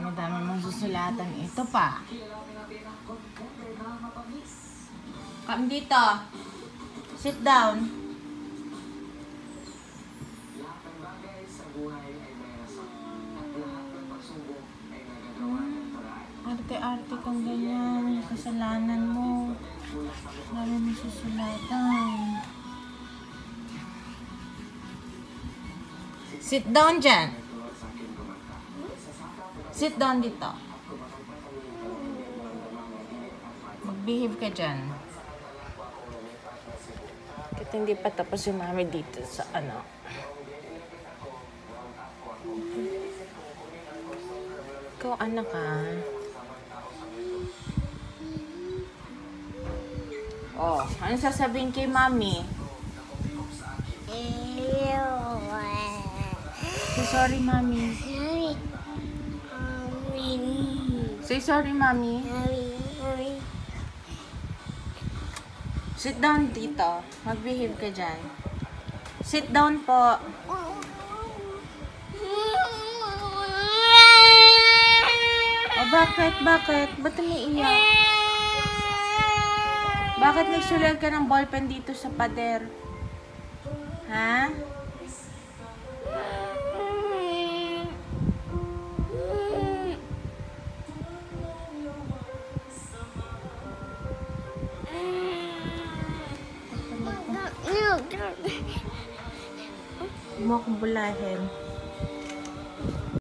Madami mong susulatan. Ito pa. Come dito. Sit down. Arte-arte kang ganyan. Kasalanan mo. Dami mong susulatan. Sit down dyan. Sit down dito. Mag-behave ka dyan. Kahit hindi pa tapos yung mami dito sa ano. Ikaw anak ka. Oh, ano sasabihin kay mami? Say sorry, mami. Say sorry, mami. Sit down dito. Mag-behave ka dyan. Sit down po. O, bakit? Bakit? Ba't umiiyak? Bakit nagsulat ka ng ballpen dito sa pader? Ha? Huwag mo akong bulahin.